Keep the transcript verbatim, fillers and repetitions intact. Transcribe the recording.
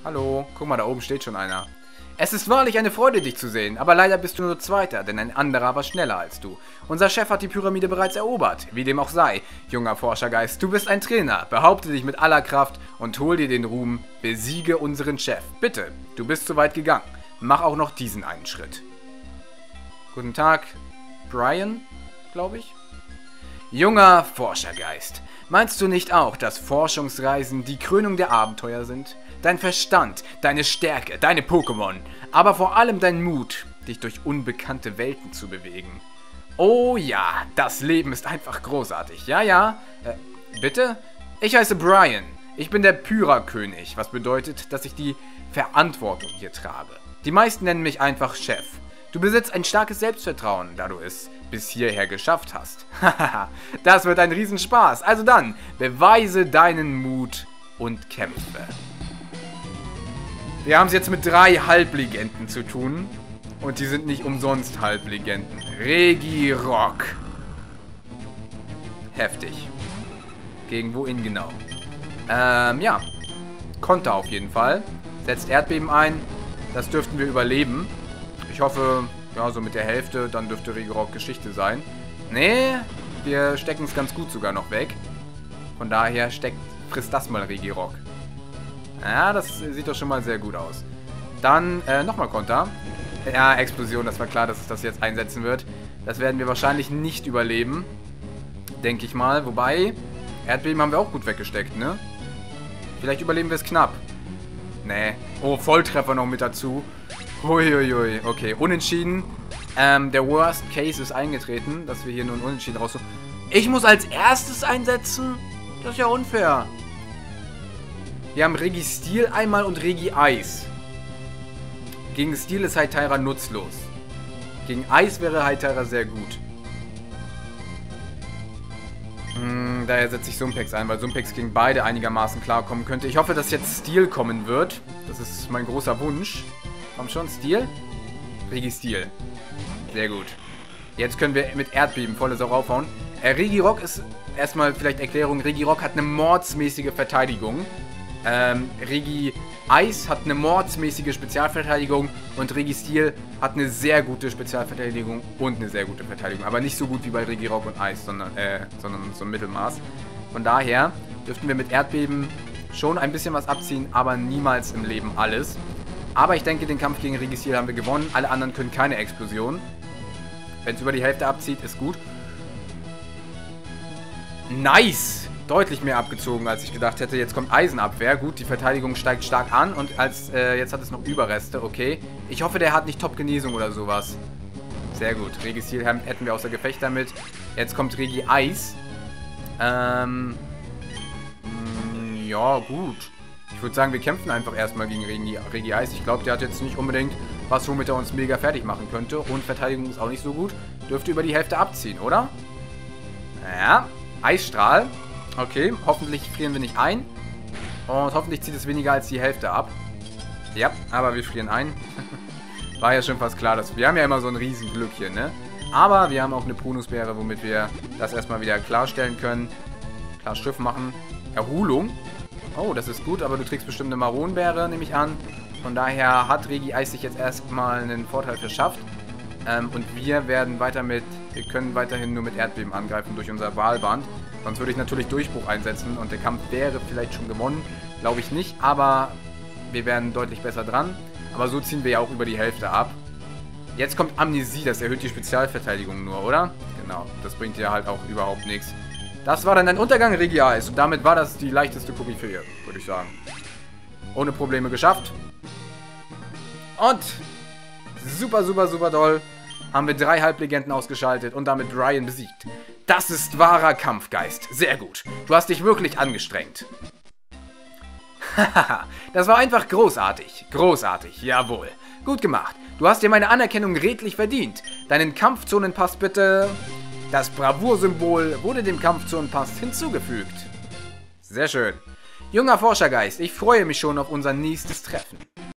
Hallo, guck mal, da oben steht schon einer. Es ist wahrlich eine Freude, dich zu sehen, aber leider bist du nur Zweiter, denn ein anderer war schneller als du. Unser Chef hat die Pyramide bereits erobert, wie dem auch sei. Junger Forschergeist, du bist ein Trainer, behaupte dich mit aller Kraft und hol dir den Ruhm, besiege unseren Chef. Bitte, du bist zu weit gegangen, mach auch noch diesen einen Schritt. Guten Tag, Brian, glaube ich. Junger Forschergeist, meinst du nicht auch, dass Forschungsreisen die Krönung der Abenteuer sind? Dein Verstand, deine Stärke, deine Pokémon, aber vor allem dein Mut, dich durch unbekannte Welten zu bewegen. Oh ja, das Leben ist einfach großartig. Ja, ja. Äh, bitte? Ich heiße Brian. Ich bin der Pyra-König, was bedeutet, dass ich die Verantwortung hier trage. Die meisten nennen mich einfach Chef. Du besitzt ein starkes Selbstvertrauen, da du es bis hierher geschafft hast. Hahaha, das wird ein Riesenspaß. Also dann, beweise deinen Mut und kämpfe. Wir haben es jetzt mit drei Halblegenden zu tun. Und die sind nicht umsonst Halblegenden. Regirock. Heftig. Gegen wohin genau? Ähm, ja. Konter auf jeden Fall. Setzt Erdbeben ein. Das dürften wir überleben. Ich hoffe, ja, so mit der Hälfte, dann dürfte Regirock Geschichte sein. Nee, wir stecken es ganz gut sogar noch weg. Von daher steckt, frisst das mal Regirock. Ja, das sieht doch schon mal sehr gut aus. Dann, äh, nochmal Konter. Ja, Explosion, das war klar, dass es das jetzt einsetzen wird. Das werden wir wahrscheinlich nicht überleben. Denke ich mal. Wobei, Erdbeben haben wir auch gut weggesteckt, ne? Vielleicht überleben wir es knapp. Nee. Oh, Volltreffer noch mit dazu. Huiuiui. Okay, unentschieden. Ähm, der Worst Case ist eingetreten, dass wir hier nur ein Unentschieden rausholen. Ich muss als erstes einsetzen? Das ist ja unfair. Wir haben Regi Steel einmal und Regi Eis. Gegen Steel ist Hytera nutzlos. Gegen Eis wäre Hytera sehr gut. Hm, daher setze ich Sumpex ein, weil Sumpex gegen beide einigermaßen klarkommen könnte. Ich hoffe, dass jetzt Steel kommen wird. Das ist mein großer Wunsch. Komm schon, Steel? Regi Steel. Sehr gut. Jetzt können wir mit Erdbeben volle Sau raufhauen. Äh, Regirock ist, erstmal vielleicht Erklärung, Regirock hat eine mordsmäßige Verteidigung. Ähm, Regi Eis hat eine mordsmäßige Spezialverteidigung und Regi Steel hat eine sehr gute Spezialverteidigung und eine sehr gute Verteidigung. Aber nicht so gut wie bei Regirock und Eis, sondern, äh, sondern so ein Mittelmaß. Von daher dürften wir mit Erdbeben schon ein bisschen was abziehen, aber niemals im Leben alles. Aber ich denke, den Kampf gegen Regi Steel haben wir gewonnen. Alle anderen können keine Explosion. Wenn es über die Hälfte abzieht, ist gut. Nice! Deutlich mehr abgezogen, als ich gedacht hätte. Jetzt kommt Eisenabwehr. Gut, die Verteidigung steigt stark an. Und als äh, jetzt hat es noch Überreste. Okay. Ich hoffe, der hat nicht Top-Genesung oder sowas. Sehr gut. Regi Steel hätten wir außer Gefecht damit. Jetzt kommt Regi Eis. Ähm. Mh, ja, gut. Ich würde sagen, wir kämpfen einfach erstmal gegen Regi, Regi Eis. Ich glaube, der hat jetzt nicht unbedingt was, womit er uns mega fertig machen könnte. Und Verteidigung ist auch nicht so gut. Dürfte über die Hälfte abziehen, oder? Ja. Eisstrahl. Okay, hoffentlich frieren wir nicht ein. Und hoffentlich zieht es weniger als die Hälfte ab. Ja, aber wir frieren ein. War ja schon fast klar, dass wir haben ja immer so ein Riesenglück hier, ne? Aber wir haben auch eine Prunusbeere, womit wir das erstmal wieder klarstellen können. Klar Schiff machen. Erholung. Oh, das ist gut, aber du trägst bestimmt eine Maronenbeere, nehme ich an. Von daher hat Regi Eis sich jetzt erstmal einen Vorteil verschafft. Ähm, und wir werden weiter mit, wir können weiterhin nur mit Erdbeben angreifen durch unser Wahlband. Sonst würde ich natürlich Durchbruch einsetzen und der Kampf wäre vielleicht schon gewonnen. Glaube ich nicht, aber wir wären deutlich besser dran. Aber so ziehen wir ja auch über die Hälfte ab. Jetzt kommt Amnesie, das erhöht die Spezialverteidigung nur, oder? Genau, das bringt ja halt auch überhaupt nichts. Das war dann ein Untergang Regi Eis und damit war das die leichteste Koryphäe, würde ich sagen. Ohne Probleme geschafft. Und super, super, super doll haben wir drei Halblegenden ausgeschaltet und damit Brian besiegt. Das ist wahrer Kampfgeist. Sehr gut. Du hast dich wirklich angestrengt. Hahaha, das war einfach großartig. Großartig, jawohl. Gut gemacht. Du hast dir meine Anerkennung redlich verdient. Deinen Kampfzonenpass bitte. Das Bravour-Symbol wurde dem Kampfzonenpass hinzugefügt. Sehr schön. Junger Forschergeist, ich freue mich schon auf unser nächstes Treffen.